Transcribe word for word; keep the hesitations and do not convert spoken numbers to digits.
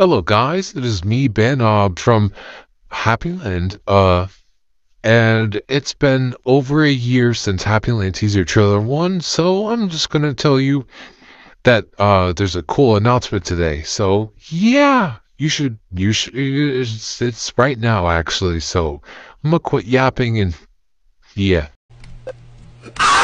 Hello guys, it is me Ben uh, from Happy Land. Uh, and it's been over a year since Happy Land teaser trailer one, so I'm just gonna tell you that uh there's a cool announcement today. So yeah, you should you should it's, it's right now actually. So I'm gonna quit yapping and yeah.